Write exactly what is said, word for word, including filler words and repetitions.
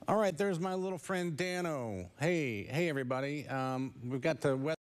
All right, there's my little friend Dano. Hey, hey, everybody. Um, we've got the weather.